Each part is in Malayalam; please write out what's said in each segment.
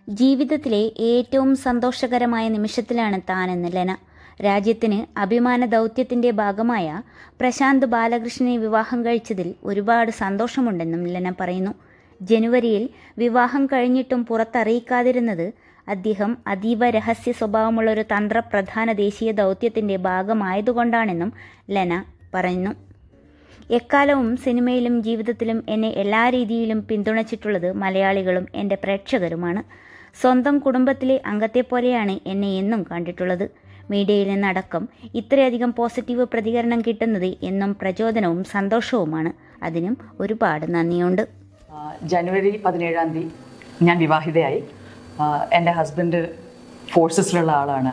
ജീവിതത്തിലെ ഏറ്റവും സന്തോഷകരമായ നിമിഷത്തിലാണ് താനെന്ന് ലെന. രാജ്യത്തിന് അഭിമാന ദൗത്യത്തിന്റെ ഭാഗമായ പ്രശാന്ത് ബാലകൃഷ്ണനെ വിവാഹം കഴിച്ചതിൽ ഒരുപാട് സന്തോഷമുണ്ടെന്നും ലെന പറയുന്നു. ജനുവരിയിൽ വിവാഹം കഴിഞ്ഞിട്ടും പുറത്തറിയിക്കാതിരുന്നത് അദ്ദേഹം അതീവ രഹസ്യ സ്വഭാവമുള്ള ഒരു തന്ത്രപ്രധാന ദേശീയ ദൗത്യത്തിന്റെ ഭാഗമായതുകൊണ്ടാണെന്നും ലെന പറയുന്നു. എക്കാലവും സിനിമയിലും ജീവിതത്തിലും എന്നെ എല്ലാ രീതിയിലും പിന്തുണച്ചിട്ടുള്ളത് മലയാളികളും എൻ്റെ പ്രേക്ഷകരുമാണ്. സ്വന്തം കുടുംബത്തിലെ അംഗത്തെപ്പോലെയാണ് എന്നെ എന്നും കണ്ടിട്ടുള്ളത്. മീഡിയയിൽ നിന്നടക്കം ഇത്രയധികം പോസിറ്റീവ് പ്രതികരണം കിട്ടുന്നത് എന്നും പ്രചോദനവും സന്തോഷവുമാണ്. അതിനും ഒരുപാട് നന്ദിയുണ്ട്. ജനുവരി 17 ഞാൻ വിവാഹിതയായി. എൻ്റെ ഹസ്ബൻഡ് ഫോഴ്സസിലുള്ള ആളാണ്.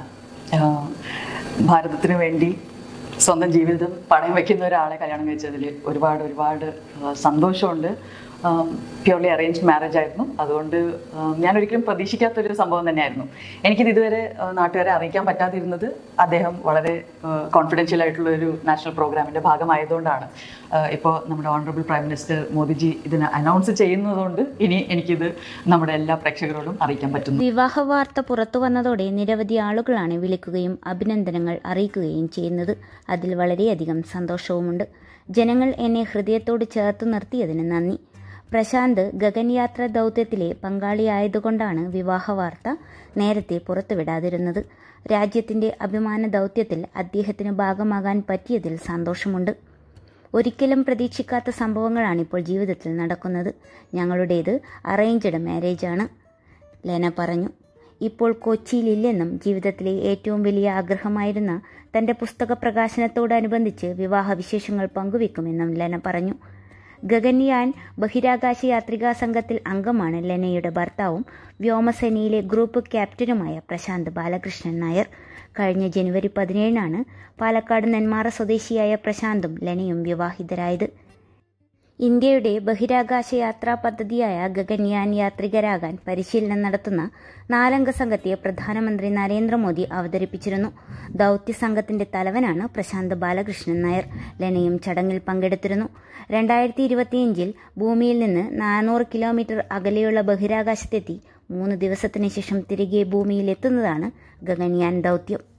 ഭാരതത്തിന് വേണ്ടി സ്വന്തം ജീവിതം പണയം വയ്ക്കുന്ന ഒരാളെ കല്യാണം കഴിച്ചതിൽ ഒരുപാട് സന്തോഷമുണ്ട്. പ്യൂർലി അറേഞ്ച്ഡ് മാരേജ് ആയിരുന്നു. അതുകൊണ്ട് ഞാൻ ഒരിക്കലും പ്രതീക്ഷിക്കാത്തൊരു സംഭവം തന്നെയായിരുന്നു. എനിക്കിത് ഇതുവരെ നാട്ടുകാരെ അറിയിക്കാൻ പറ്റാതിരുന്നത് അദ്ദേഹം വളരെ കോൺഫിഡൻഷ്യൽ ആയിട്ടുള്ള ഒരു നാഷണൽ പ്രോഗ്രാമിൻ്റെ ഭാഗമായതുകൊണ്ടാണ്. ഇപ്പോൾ നമ്മുടെ ഓണറബിൾ പ്രൈം മിനിസ്റ്റർ മോദിജി ഇതിനെ അനൗൺസ് ചെയ്യുന്നതുകൊണ്ട് ഇനി എനിക്കിത് നമ്മുടെ എല്ലാ പ്രേക്ഷകരോടും അറിയിക്കാൻ പറ്റുന്നു. വിവാഹ വാർത്ത പുറത്തു വന്നതോടെ നിരവധി ആളുകളാണ് വിളിക്കുകയും അഭിനന്ദനങ്ങൾ അറിയിക്കുകയും ചെയ്യുന്നത്. അതിൽ വളരെയധികം സന്തോഷവുമുണ്ട്. ജനങ്ങൾ എന്നെ ഹൃദയത്തോട് ചേർത്ത് നിർത്തിയതിന് നന്ദി. പ്രശാന്ത് ഗഗൻയാത്ര ദൗത്യത്തിലെ പങ്കാളിയായതുകൊണ്ടാണ് വിവാഹ വാർത്ത നേരത്തെ പുറത്തുവിടാതിരുന്നത്. രാജ്യത്തിന്റെ അഭിമാന ദൗത്യത്തിൽ അദ്ദേഹത്തിന് ഭാഗമാകാൻ പറ്റിയതിൽ സന്തോഷമുണ്ട്. ഒരിക്കലും പ്രതീക്ഷിക്കാത്ത സംഭവങ്ങളാണ് ഇപ്പോൾ ജീവിതത്തിൽ നടക്കുന്നത്. ഞങ്ങളുടേത് അറേഞ്ച്ഡ് മാരേജാണ്, ലെന പറഞ്ഞു. ഇപ്പോൾ കൊച്ചിയിലില്ലെന്നും ജീവിതത്തിലെ ഏറ്റവും വലിയ ആഗ്രഹമായിരുന്ന തന്റെ പുസ്തക പ്രകാശനത്തോടനുബന്ധിച്ച് വിവാഹ വിശേഷങ്ങൾ പങ്കുവെക്കുമെന്നും ലെന പറഞ്ഞു. ഗഗൻയാൻ ബഹിരാകാശ യാത്രികാ സംഘത്തിൽ അംഗമാണ് ലെനയുടെ ഭർത്താവും വ്യോമസേനയിലെ ഗ്രൂപ്പ് ക്യാപ്റ്റനുമായ പ്രശാന്ത് ബാലകൃഷ്ണൻ നായർ. കഴിഞ്ഞ ജനുവരി 17 പാലക്കാട് നെന്മാറ സ്വദേശിയായ പ്രശാന്തും ലെനയും വിവാഹിതരായത്. ഇന്ത്യയുടെ ബഹിരാകാശ യാത്രാ പദ്ധതിയായ ഗഗൻയാൻ യാത്രികരാകാൻ പരിശീലനം നടത്തുന്ന 4-അംഗ സംഘത്തെ പ്രധാനമന്ത്രി നരേന്ദ്രമോദി അവതരിപ്പിച്ചിരുന്നു. ദൗത്യ സംഘത്തിന്റെ തലവനാണ് പ്രശാന്ത് ബാലകൃഷ്ണൻ നായർ. ലെനയും ചടങ്ങിൽ പങ്കെടുത്തിരുന്നു. 2025 ഭൂമിയിൽ നിന്ന് 400 കിലോമീറ്റർ അകലെയുള്ള ബഹിരാകാശത്തെത്തി 3 ദിവസത്തിന് ശേഷം തിരികെ ഭൂമിയിൽ എത്തുന്നതാണ് ഗഗൻയാൻ ദൗത്യം.